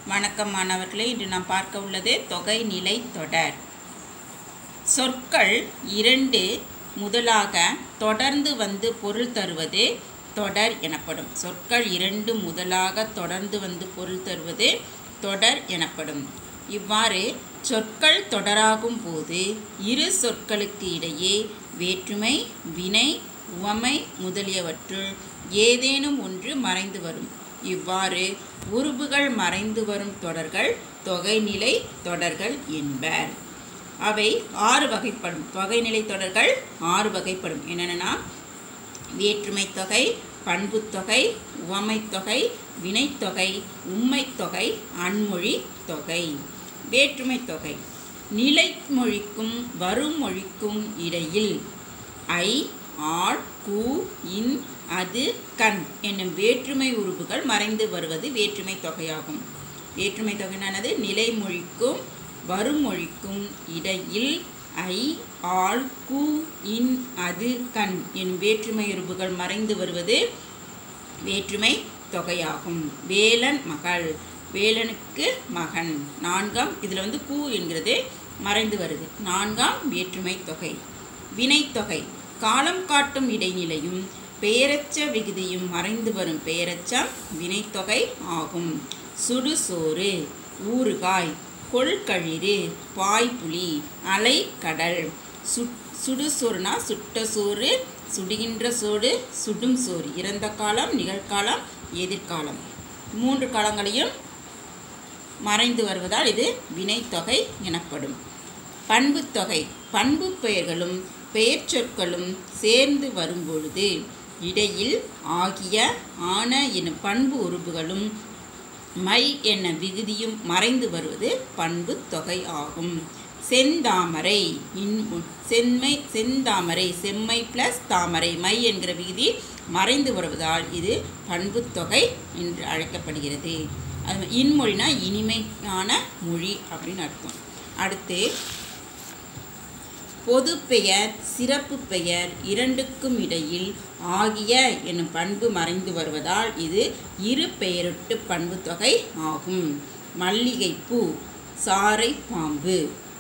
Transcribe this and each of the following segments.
வணக்கம் மாணவர்களே, இன்று நாம் பார்க்க உள்ளது தொகைநிலை தொடர். சொற்கள் இரண்டு முதலாக தொடர்ந்து வந்து பொருள் தருவது தொடர் எனப்படும். சொற்கள் இரண்டு முதலாக தொடர்ந்து வந்து பொருள் தருவது தொடர் எனப்படும். இவ்வாறு சொற்கள் தொடராகும் போது இரு சொற்களுக்கு இடையே வேற்றுமை, வினை, உவமை முதலியவற்றுள் ஏதேனும் ஒன்று மறைந்து வரும். இவ்வாறு உருபுகள் மறைந்து வரும் தொடர்கள் தொகைநிலை தொடர்கள் என்பர். அவை 6 வகைப்படும். தொகைநிலை தொடர்கள் 6 வகைப்படும். என்னென்னா வேற்றுமை தொகை, பண்புத்தொகை, உவமைத்தொகை, வினைத்தொகை, உம்மைத்தொகை, அன்மொழி தொகை. வேற்றுமை தொகை நிலைமொழிக்கும் வருமொழிக்கும் இடையில் ஐ, ஆள், கூ, இன், அது, கண் என்னும் வேற்றுமை உருபுகள் மறைந்து வருவது வேற்றுமை தொகையாகும். வேற்றுமை தொகையானது நிலைமொழிக்கும் வருமொழிக்கும் இடையில் ஐ, ஆள், கூ, இன், அது, கண் என்னும் வேற்றுமை உருபுகள் மறைந்து வருவது வேற்றுமை தொகையாகும். வேலன் மகள், வேலனுக்கு மகன், 4ஆம் இதில் கூ என்கிறது மறைந்து வருது, 4ஆம் வேற்றுமை தொகை. வினைத்தொகை காலம் காட்டும் இடைநிலையும் பெயரச்ச விகுதியும் மறைந்து வரும் பெயரச்சம் வினைத்தொகை ஆகும். சுடுசோறு, ஊறுகாய், கொள்கழிறு, பாய்புலி, அலை கடல். சுடுசோறுனா சுட்ட சோறு, சுடுகின்ற சோறு, சுடும் சோறு. இறந்த காலம், நிகழ்காலம், எதிர்காலம் 3 காலங்களையும் மறைந்து வருவதால் இது வினைத்தொகை எனப்படும். பண்புத்தொகை பண்பு பெயர்களும் பெயர் சொற்களும் சேர்ந்து வரும்பொழுது இடையில் ஆகிய, ஆன எனும் பண்பு உருபுகளும் மை என்ன விகுதியும் மறைந்து வருவது பண்பு தொகை ஆகும். செந்தாமரை செந்தாமரை செம்மை பிளஸ் தாமரை, மை என்கிற விகுதி மறைந்து வருவதால் இது பண்பு தொகை என்று அழைக்கப்படுகிறது. அது இன்மொழினா இனிமையான மொழி அப்படின்னு அர்த்தம். அடுத்து பொது பெயர் சிறப்பு பெயர் இரண்டுக்கும் இடையில் ஆகிய எனும் பண்பு மறைந்து வருவதால் இது இரு பெயரொட்டு பண்பு தொகை ஆகும். மல்லிகைப்பூ, சாறை பாம்பு.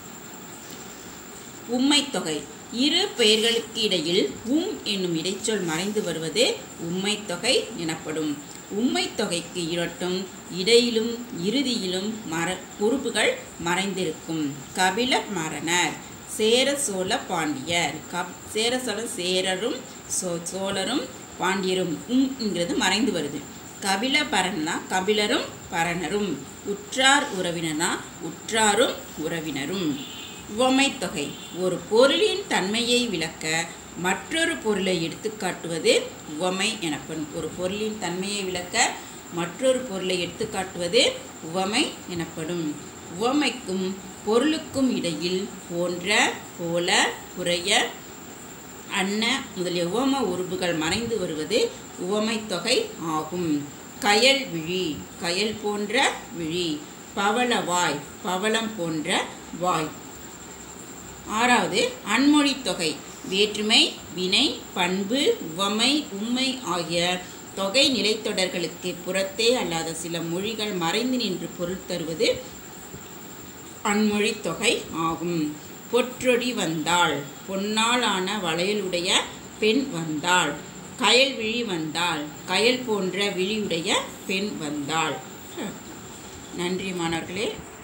உம்மைத்தொகை இரு பெயர்களுக்கு இடையில் என்னும் இடைச்சொல் மறைந்து வருவது உம்மைத்தொகை எனப்படும். உம்மைத்தொகைக்கு இரட்டும் இடையிலும் இறுதியிலும் உறுப்புகள் மறைந்திருக்கும். கபில மரணர், சேர சோழ பாண்டியர். சேர சோழ சேரரும் சோழரும் பாண்டியரும் என்கிறது மறைந்து வருது. கபில பரன்னா கபிலரும் பரணரும். உற்றார் உறவினர்னா உற்றாரும் உறவினரும். உவமைத்தொகை ஒரு பொருளின் தன்மையை விளக்க மற்றொரு பொருளை எடுத்துக்காட்டுவது உவமை எனப்படும். ஒரு பொருளின் தன்மையை விளக்க மற்றொரு பொருளை எடுத்துக்காட்டுவது உவமை எனப்படும். உவமைக்கும் பொருளுக்கும் இடையில் போன்ற, போல, புரைய, அன்ன முதலிய உவம உருபுகள் மறைந்து வருவது உவமைத்தொகை ஆகும். கயல் விழி, கயல் போன்ற விழி. பவளவாய், பவளம் போன்ற வாய். 6வது அன்மொழி தொகை வேற்றுமை, வினை, பண்பு, உவமை, உம்மை ஆகிய தொகை நிலைத்தொடர்களுக்கு புறத்தே அல்லாத சில மொழிகள் மறைந்து நின்று பொருள் தருவது அன்மொழி தொகை ஆகும். பொற்றொடி வந்தாள், பொன்னால் ஆன வளையலுடைய பெண் வந்தாள். கயல் விழி வந்தாள், கயல் போன்ற விழியுடைய பெண் வந்தாள். நன்றி மாணவர்களே.